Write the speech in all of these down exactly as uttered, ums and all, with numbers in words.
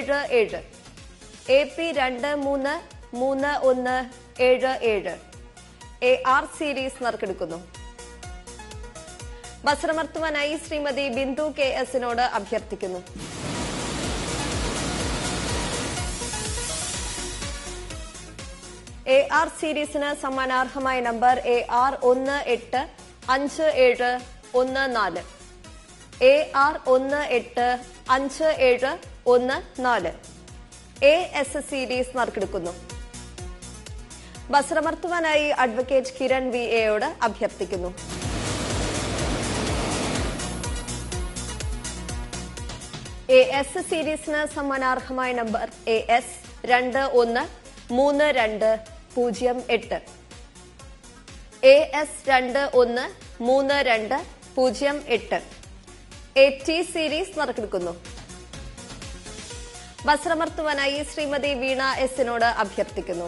ഏഴ് ഏഴ്. A P രണ്ട് മൂന്ന് മൂന്ന് ഒന്ന് ഏഴ് ഏഴ്. എ ആർ സീരീസ് നറുക്കെടുക്കുന്നു. വസ്ത്രമർത്തുവാനായി ശ്രീമതി ബിന്ദു കെ എസിനോട് അഭ്യർത്ഥിക്കുന്നു. എ ആർ സീരീസിന് സമ്മാനാർഹമായ നമ്പർ എ ആർ ഒന്ന് എട്ട് അഞ്ച് ഏഴ് ഒന്ന് നാല്. എ ആർ ഒന്ന് എട്ട് അഞ്ച് ഏഴ് ഒന്ന് നാല്. എ എസ് സീരീസ് നറുക്കെടുക്കുന്നു. വസ്ത്രമർത്തുവാനായി അഡ്വക്കേറ്റ് കിരൺ വി എയോട് അഭ്യർത്ഥിക്കുന്നു. എ എസ് സീരീസിന് സമ്മാനാർഹമായ നമ്പർ എ എസ് രണ്ട് ഒന്ന് മൂന്ന് രണ്ട് പൂജ്യം എട്ട്. എ എസ് രണ്ട് ഒന്ന് മൂന്ന് രണ്ട് പൂജ്യം എട്ട്. എ ടി സീരീസ് നറുക്കെടുക്കുന്നു. വസ്ത്രമർത്തുവാനായി ശ്രീമതി വീണ എസിനോട് അഭ്യർത്ഥിക്കുന്നു.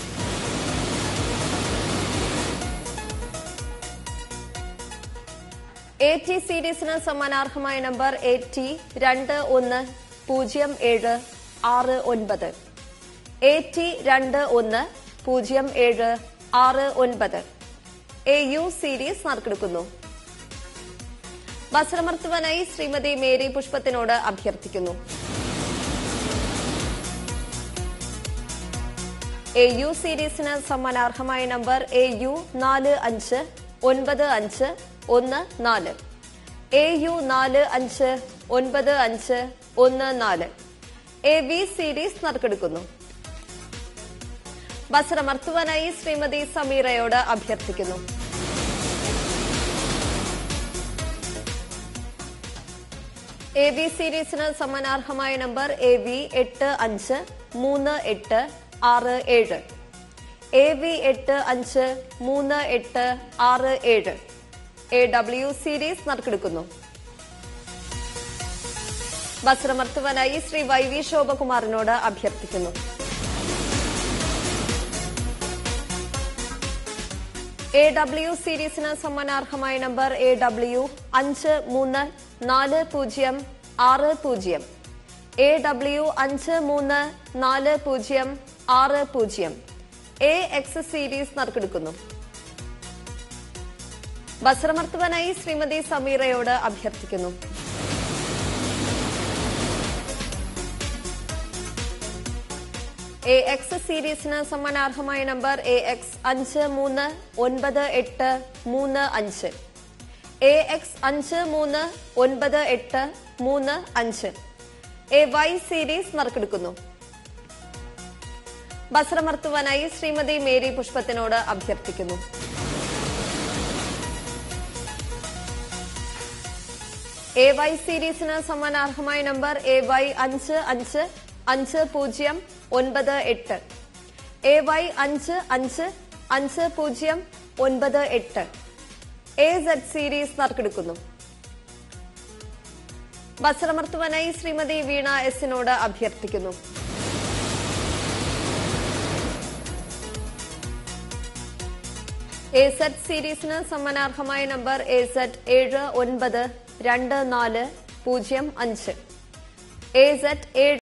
എ ടി സീരീസിന് സമ്മാനാർഹമായ നമ്പർ എ ടി രണ്ട് ഒന്ന് പൂജ്യം ഏഴ് ആറ് ഒൻപത്. എ ടി രണ്ട് ഒന്ന് പൂജ്യം ഏഴ് ആറ് ഒൻപത്. എ യു സീരീസ് നറുക്കെടുക്കുന്നു. വസ്ത്രമർത്തുവാനായി ശ്രീമതി മേരി പുഷ്പത്തിനോട് അഭ്യർത്ഥിക്കുന്നു. എ യു സീരീസിന് സമ്മാനാർഹമായ നമ്പർ എ യു നാല് അഞ്ച് ഒൻപത് അഞ്ച് ഒന്ന് നാല്. എ യു നാല് അഞ്ച് ഒൻപത് അഞ്ച് ഒന്ന് നാല്. എ വി സീരീസ് നറുക്കെടുക്കുന്നു. വസ്ത്രമർത്തുവാനായി ശ്രീമതി സമീറയോട് അഭ്യർത്ഥിക്കുന്നു. എ വി സീരീസിന് സമ്മാനാർഹമായ നമ്പർ എ വി എട്ട് അഞ്ച് മൂന്ന് എട്ട് ആറ് ഏഴ്. എ വി എട്ട് അഞ്ച് മൂന്ന് എട്ട് ആറ് ഏഴ്. എ ഡബ്ല്യു സീരീസ് നറുക്കെടുക്കുന്നു. വസ്ത്രമർത്തുവാനായി ശ്രീ വൈ വി ശോഭകുമാറിനോട് അഭ്യർത്ഥിക്കുന്നു. എ ഡബ്ല്യു സീരീസിന് സമ്മാനാർഹമായ നമ്പർ എ ഡബ്ല്യു അഞ്ച് മൂന്ന് നാല് പൂജ്യം ആറ് പൂജ്യം. എ ഡബ്ല്യു അഞ്ച് മൂന്ന് നാല് പൂജ്യം ആറ് പൂജ്യം. എ എക്സ് സീരീസ് നറുക്കെടുക്കുന്നു. വസ്ത്രമർത്തുവാനായി ശ്രീമതി സമീറയോട് അഭ്യർത്ഥിക്കുന്നു. എ എക്സ് സീരീസിന് സമ്മാനാർഹമായ നമ്പർ എ എക്സ് അഞ്ച് മൂന്ന് ഒൻപത് എട്ട് മൂന്ന് അഞ്ച്. എ എക്സ് അഞ്ച് മൂന്ന് ഒൻപത് എട്ട് മൂന്ന് അഞ്ച്. എ വൈ സീരീസ് നറുക്കെടുക്കുന്നു. വസ്ത്രമർത്തുവാനായി ശ്രീമതി മേരി പുഷ്പത്തിനോട് അഭ്യർത്ഥിക്കുന്നു. എ വൈ സീരീസിന് സമ്മാനാർഹമായ നമ്പർ എ വൈ അഞ്ച് അഞ്ച് അഞ്ച് പൂജ്യം ഒൻപത് എട്ട്. എ വൈ അഞ്ച് അഞ്ച് അഞ്ച് പൂജ്യം ഒൻപത് എട്ട്. എ സെഡ് സീരീസ് നറുക്കെടുക്കുന്നു. വസ്ത്രമർത്തുവാനായി ശ്രീമതി വീണ എസിനോട് അഭ്യർത്ഥിക്കുന്നു. എ സെഡ് സീരീസിന് സമ്മാനാർഹമായ നമ്പർ എ സെഡ് ഏഴ് ഒൻപത് രണ്ട് നാല് പൂജ്യം അഞ്ച്. എ സെഡ് ഏഴ്